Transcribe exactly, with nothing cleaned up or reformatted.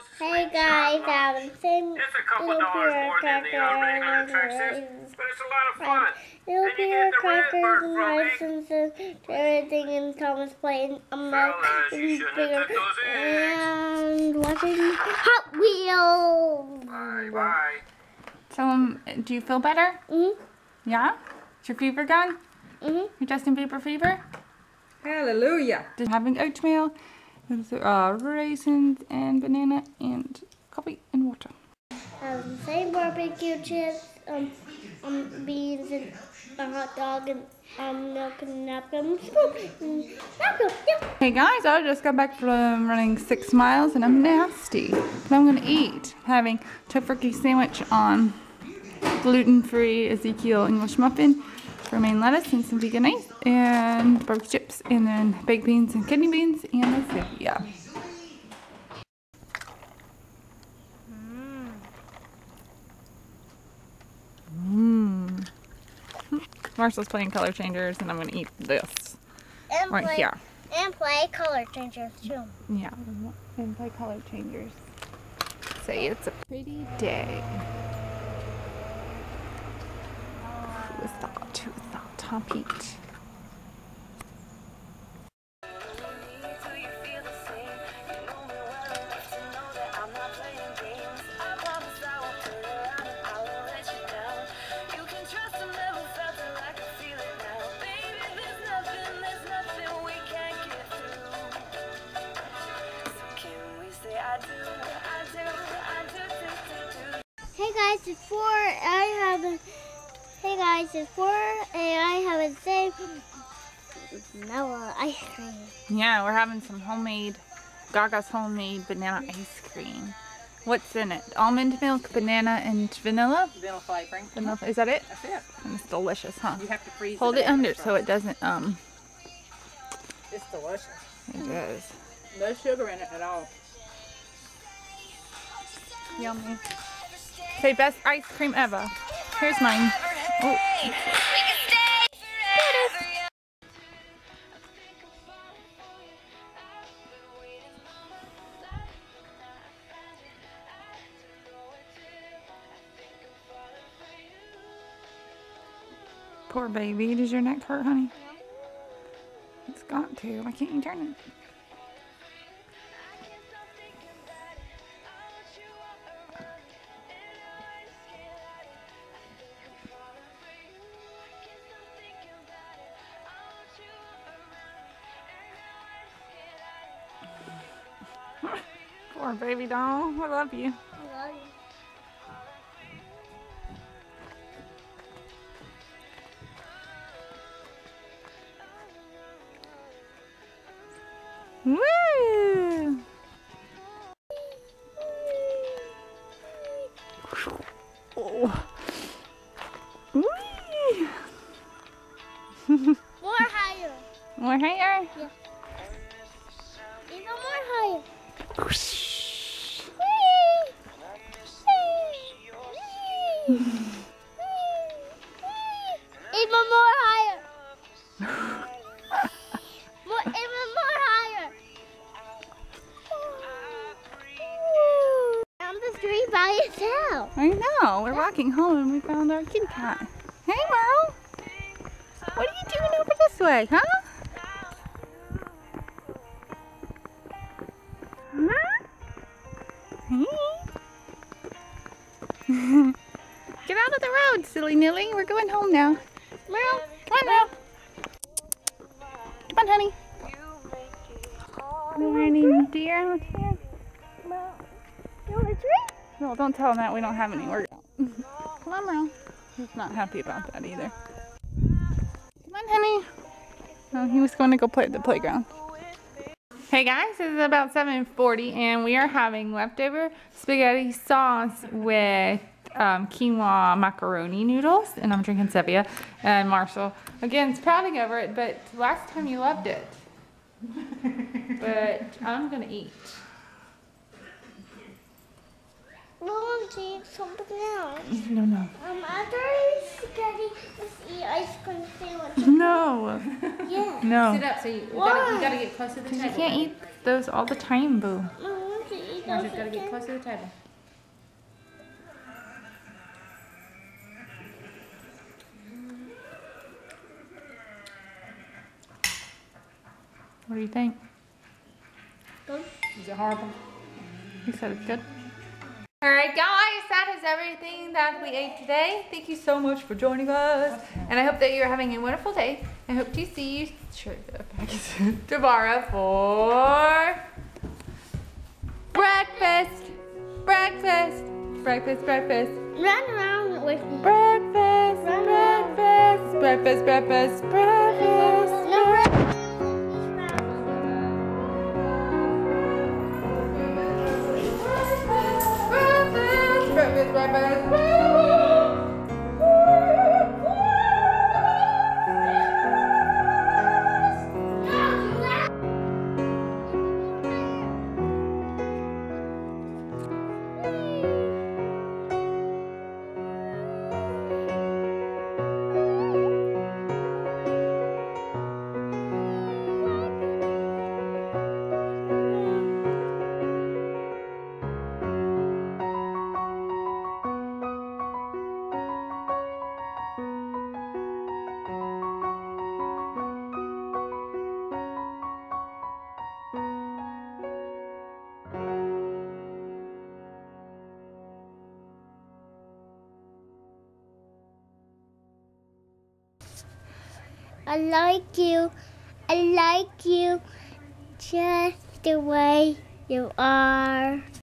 Hey guys, I'm saying little beer cracker and raisins. Little beer crackers and raisins and everything in Thomas playing um, bigger and watching Hot Wheels. Bye bye. So, um, do you feel better? Mhm. Yeah? Is your fever gone? Mhm. Your Justin Bieber fever? Hallelujah. Just having oatmeal, with, uh, raisins and banana and coffee and water. Um, same barbecue chips, um, um, beans and a hot dog and um, milk and napkins. Napkins, yeah. Hey guys, I just got back from running six miles and I'm nasty. But I'm gonna eat. Having tofurkey sandwich on gluten-free Ezekiel English muffin, romaine lettuce and some vegan ice, and barbecue chips, and then baked beans and kidney beans, and that's it. Yeah. Mmm. Marcel's playing color changers, and I'm gonna eat this And right play, here. And play color changers too. Yeah, and play color changers. Say it's a pretty day. Who thought? Who thought? Top heat. Hey guys, it's four. I have a. Hey guys, it's four, and I have a same vanilla ice cream. Yeah, we're having some homemade, Gaga's homemade banana ice cream. What's in it? Almond milk, banana, and vanilla? Vanilla flavoring. Vanilla, is that it? That's it. And it's delicious, huh? You have to freeze Hold it after under the so it doesn't, um, It's delicious. it does. No sugar in it at all. Yummy. Say best ice cream ever. Here's mine. Oh. Poor baby. Does your neck hurt, honey? It's got to. Why can't you turn it? Poor baby doll. I love you. I love you. Woo! Oh. Whee! More higher. More hair? Yeah. Even more higher. Whoosh. Whee! Whee! Whee! Even more higher. More, even more higher. On the street by itself. I know. We're walking home and we found our kitty cat. Hey, Merle. What are you doing over this way, huh? Huh? Hey. Get out of the road, silly Nilly. We're going home now. Merle, come on, Merle. Come on, honey. Morning, dear. What's here? You want a treat? No, don't tell him that. We don't have any. We're Come on, Merle. He's not happy about that either. Come on, honey. Oh, he was going to go play at the playground. Hey guys, it is about seven forty and we are having leftover spaghetti sauce with um, quinoa macaroni noodles, and I'm drinking Sevilla. And Marshall, again, is pouting over it, but last time you loved it. But I'm gonna eat. No, I'm eating something else. No, no. Um, after I spaghetti, let's eat ice cream sandwich. No. Yeah. No. Sit up so you, you, Why? gotta, you gotta get close to the table. You can't eat those all the time, boo. I want to eat you Now go she's got to sit get down? close to the table. What do you think? Good. Is it horrible? He said it's good. Alright guys, that is everything that we ate today. Thank you so much for joining us. And I hope that you're having a wonderful day. I hope to see you sure, tomorrow for breakfast. Breakfast. Breakfast, breakfast. Run around with me. Breakfast, Run around. breakfast, breakfast, breakfast, breakfast. No, run. Breakfast, breakfast, breakfast. I like you. I like you just the way you are.